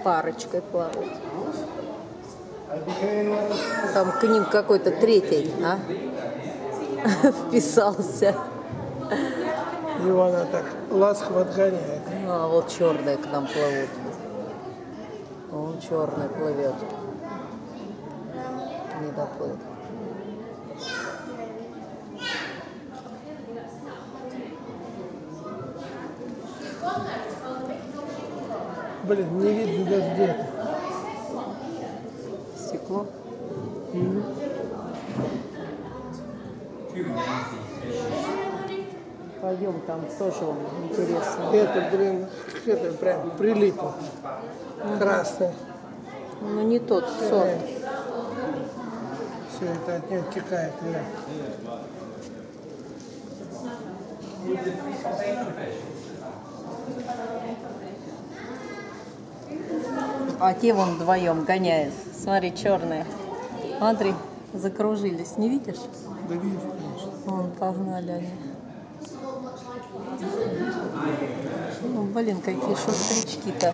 парочкой плавают. Там к ним какой-то третий, вписался. Его она так ласково отгоняет. А вот черные к нам плывут. Он черный плывет. Не доплыл. Блин, не видно даже где-то. Стекло. Пойдем, там тоже он интересно. Это, блин, это прям прилипло. Красное. Ну не тот сорт. Все это от него текает. Да. А те вон вдвоем гоняют. Смотри, черные. Смотри, закружились. Не видишь? Да вижу, конечно. Вон погнали они. Ну, блин, какие шустрячки-то.